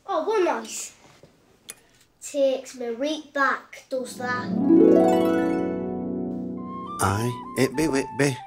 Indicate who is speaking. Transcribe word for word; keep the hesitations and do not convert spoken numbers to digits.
Speaker 1: Oh, well, nice. Takes me right back, does that.
Speaker 2: Aye, it be Whitby.